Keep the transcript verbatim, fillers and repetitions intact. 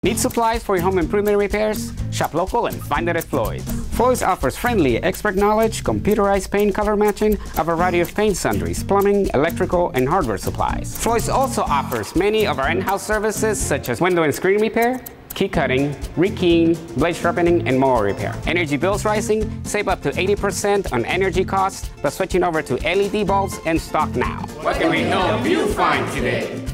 Need supplies for your home improvement repairs? Shop local and find it at Floyd. Floyd offers friendly expert knowledge, computerized paint color matching, a variety of paint sundries, plumbing, electrical, and hardware supplies. Floyd also offers many of our in-house services such as window and screen repair, key cutting, rekeying, blade sharpening, and mower repair. Energy bills rising? Save up to eighty percent on energy costs by switching over to L E D bulbs in stock now. What can we help you find today?